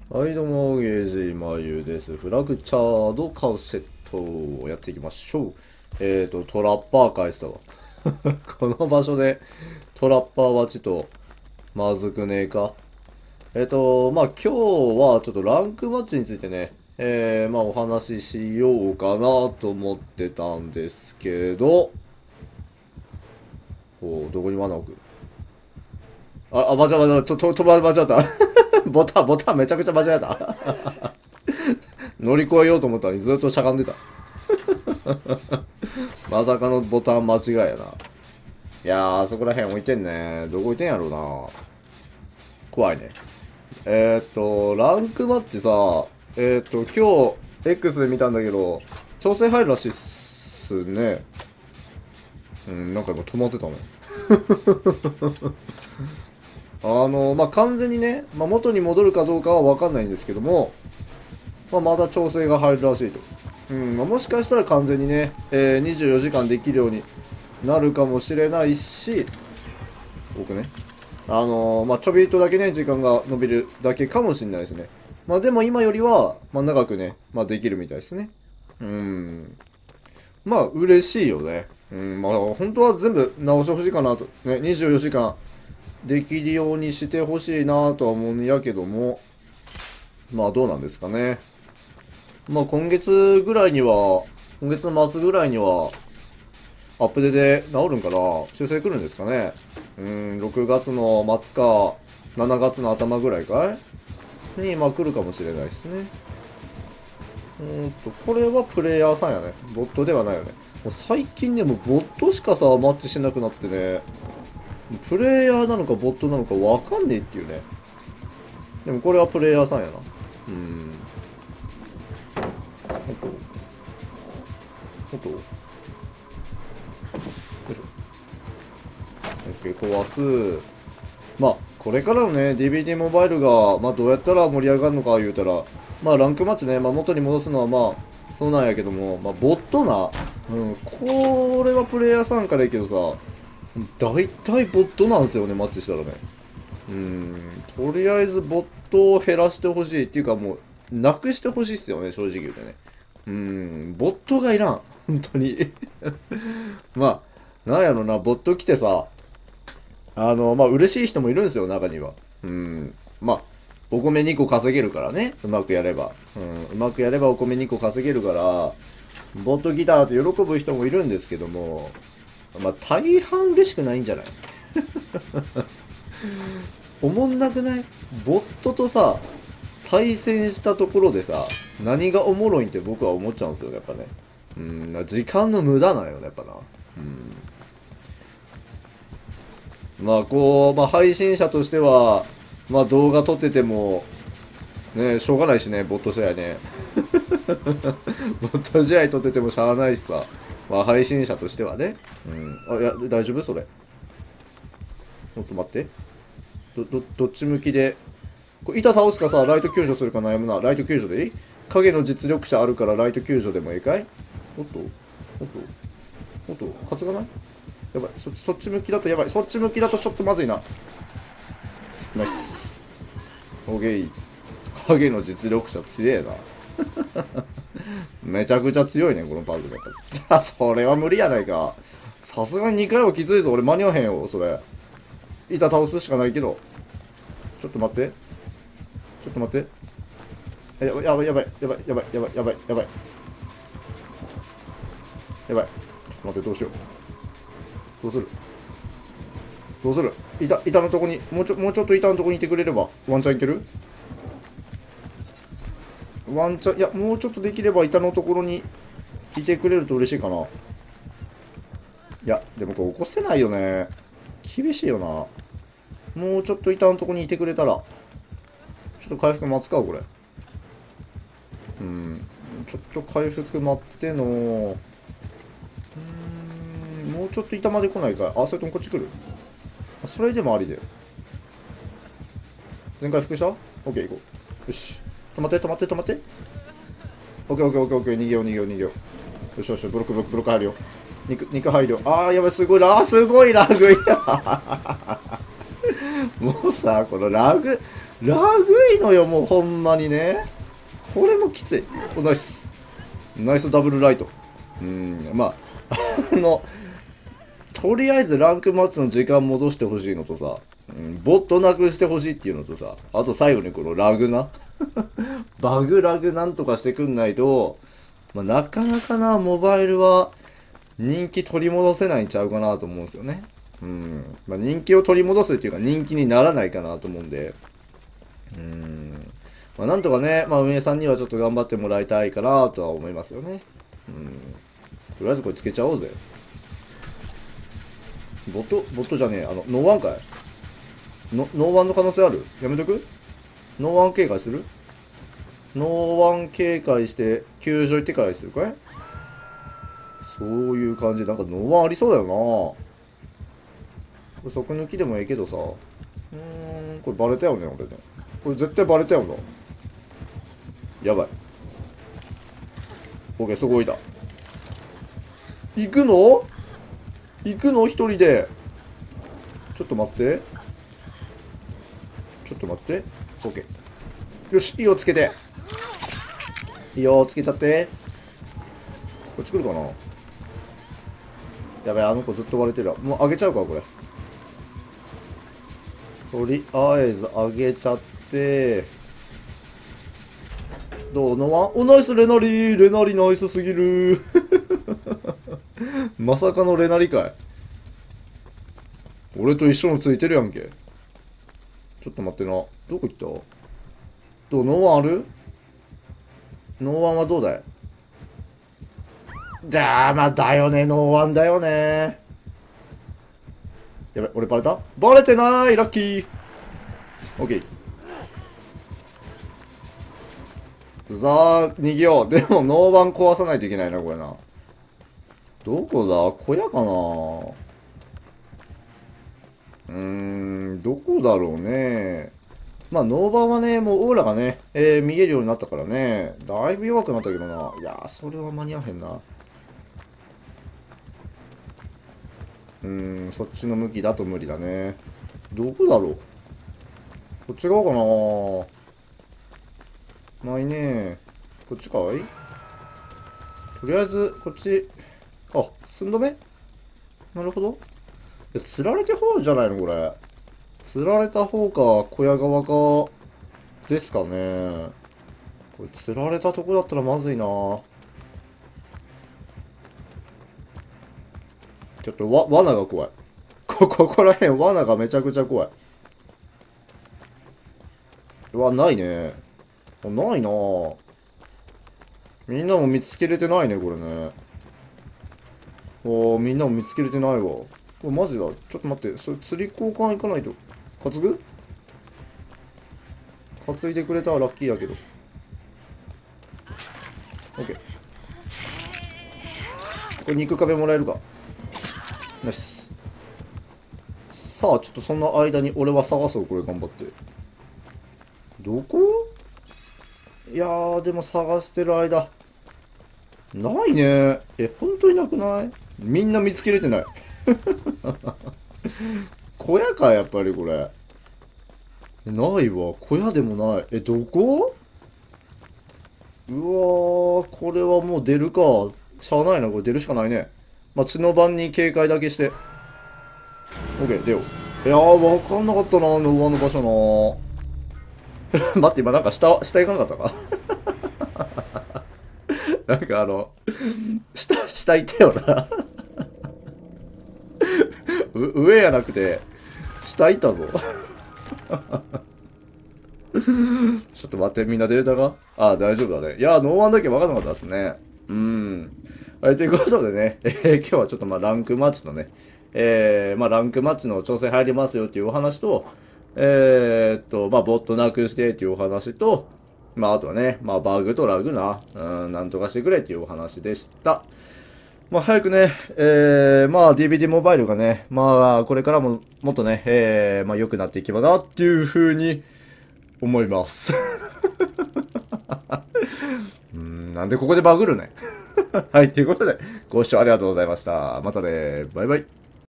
はい、どうも、ゲージまゆです。フラグチャードカウセットをやっていきましょう。トラッパー返したわ。この場所でトラッパーはちょっとまずくねえか。今日はちょっとランクマッチについてね、お話ししようかなと思ってたんですけど、どこに罠置く？間違えた、間違えた。ボタンめちゃくちゃ間違えた。乗り越えようと思ったのにずっとしゃがんでた。まさかのボタン間違いやな。いやー、あそこら辺置いてんね。どこ置いてんやろうな。怖いね。ランクマッチさ、今日、X で見たんだけど、調整入るらしいっすね。うん、なんか今止まってたね。完全にね、元に戻るかどうかはわかんないんですけども、まだ調整が入るらしいと。うん、もしかしたら完全にね、24時間できるようになるかもしれないし、僕ね、ちょびっとだけね、時間が伸びるだけかもしれないですね。でも今よりは、長くね、できるみたいですね。うん。嬉しいよね。うん、本当は全部直してほしいかなと。ね、24時間できるようにしてほしいなとは思うんやけども、どうなんですかね。今月ぐらいには、今月の末ぐらいには、アップデで治るんかな、修正来るんですかね。6月の末か、7月の頭ぐらいかいに、来るかもしれないですね。これはプレイヤーさんやね。ボットではないよね。もう最近ね、もうボットしかさ、マッチしなくなってね、プレイヤーなのかボットなのかわかんねえっていうね。でもこれはプレイヤーさんやな。ほんとよいしょ。OK、壊す。これからのね、DBD モバイルが、どうやったら盛り上がるのか言うたら、ランクマッチね、元に戻すのはそうなんやけども、ボットな、これはプレイヤーさんからいいけどさ、大体ボットなんですよね、マッチしたらね。とりあえずボットを減らしてほしいっていうかもう、なくしてほしいっすよね、正直言うてね。ボットがいらん。本当に。なんやろな、ボット来てさ、嬉しい人もいるんですよ、中には。お米2個稼げるからね、うまくやれば。うまくやればお米2個稼げるから、ボット来たって喜ぶ人もいるんですけども、大半嬉しくないんじゃない？おもんなくない？ボットとさ、対戦したところでさ、何がおもろいんって僕は思っちゃうんですよ、やっぱね。時間の無駄なんよね、やっぱな。配信者としては、動画撮ってても、ね、しょうがないしね、ボット試合ね。ボット試合撮っててもしゃあないしさ。配信者としてはね。いや、大丈夫それ。ちょっと待って。どっち向きで。板倒すかさ、ライト救助するか悩むな。ライト救助でいい？影の実力者あるからライト救助でもいいかい？おっとおっとおっと担がない？やばい、そっち向きだとやばい。そっち向きだとちょっとまずいな。ナイス。オーケー。影の実力者強えな。めちゃくちゃ強いね、このパークやっぱり。それは無理やないか。さすがに2回はきついぞ。俺間に合わへんよ、それ。板倒すしかないけど。ちょっと待って。ちょっと待って。やばい、やばい、やばい、やばい、やばい、やばい、やばい、やばい。やばい。ちょっと待って、どうしよう。どうする？どうする？板のとこに、もうちょっと板のとこにいてくれれば、ワンチャンいける？ワンチャン、いや、もうちょっとできれば板のところにいてくれると嬉しいかな。いや、でもこれ起こせないよね。厳しいよな。もうちょっと板のとこにいてくれたら。ちょっと回復待つか、これ。ちょっと回復待っての。もうちょっと板まで来ないか。それともこっち来る？それでもありだよ。全回復した？ OK、行こう。よし。止まって、止まって、止まって。OK、OK、OK、OK。逃げよう、逃げよう、逃げよう。よしよし、ブロック、ブロック、ブロック入るよ。肉入るよ。やばい、すごい、すごいラグや。もうさ、このラグ、 ラグいのよ、もうほんまにね。これもきつい。お、ナイス。ナイスダブルライト。まあ、とりあえずランクマッチの時間戻してほしいのとさ、ボットなくしてほしいっていうのとさ、あと最後にこのラグな。バグラグなんとかしてくんないと、まあ、なかなかな、モバイルは人気取り戻せないんちゃうかなと思うんですよね。まあ、人気を取り戻すっていうか人気にならないかなと思うんで、まあ、なんとかね、まあ、運営さんにはちょっと頑張ってもらいたいかなとは思いますよね。とりあえずこれつけちゃおうぜ。ボットじゃねえ、ノーワンかい？ノーワンの可能性ある？やめとく？ノーワン警戒する？ノーワン警戒して、救助行ってからにするかい？そういう感じ。なんかノーワンありそうだよな。これ底抜きでもええけどさ。これバレたよね、俺ね。これ絶対バレたよな。やばい。オッケー、そこいた。行くの？行くの一人で。ちょっと待って。ちょっと待って。オッケー。よし、いいよ、つけて。いいよ、つけちゃって。こっち来るかな？やべえ、あの子ずっと割れてるわ。もう上げちゃうか、これ。とりあえず上げちゃって。どうのワン？お、ナイスレナリー。レナリナイスすぎる。まさかのレナリかい。俺と一緒のついてるやんけ。ちょっと待ってな。どこ行った？どう？ノーワンある？ノーワンはどうだい？まあだよね、ノーワンだよね。やべ、俺バレた？バレてない、ラッキー。オッケー。さあ、逃げよう。でも、ノーワン壊さないといけないな、これな。どこだ？小屋かな？どこだろうね。まあ、ノーバンはね、もうオーラがね、見えるようになったからね。だいぶ弱くなったけどな。いやー、それは間に合わへんな。そっちの向きだと無理だね。どこだろう？こっち側かな？ないね。こっちかい？とりあえず、こっち。あ、寸止め？なるほど。いや、釣られた方じゃないのこれ。釣られた方か、小屋側か、ですかね。これ、釣られたとこだったらまずいな。ちょっと罠が怖い。ここら辺、罠がめちゃくちゃ怖い。ないね。ないなぁ。みんなも見つけれてないね、これね。みんなも見つけれてないわ。これマジだ。ちょっと待って、それ釣り交換行かないと。担ぐ？担いでくれたらラッキーやけど。オッケー。これ肉壁もらえるか。ナイス。さあ、ちょっとそんな間に俺は探そう、これ頑張って。どこ？いやー、でも探してる間。ないね。本当になくない？みんな見つけれてない。小屋か、やっぱりこれ。ないわ。小屋でもない。どこ？うわー、これはもう出るか。しゃあないな、これ出るしかないね。まあ、血の番に警戒だけして。オッケー、出よう。いやー、わかんなかったな、ノーワンの場所な。待って、今なんか下行かなかったか？なんか下行ったよな。上やなくて、下行ったぞ。ちょっと待って、みんな出れたか？大丈夫だね。いや、ノーワンだけ分かんなかったですね。はい、ということでね、今日はちょっとまあランクマッチのね、まあランクマッチの調整入りますよっていうお話と、まあボットなくしてっていうお話と、まああとはね、まあバグとラグな、なんとかしてくれっていうお話でした。まあ早くね、まあ DVD モバイルがね、まあこれからももっとね、まあ良くなっていけばなっていう風に思います。なんでここでバグるね。はい、ということで、ご視聴ありがとうございました。またね、バイバイ。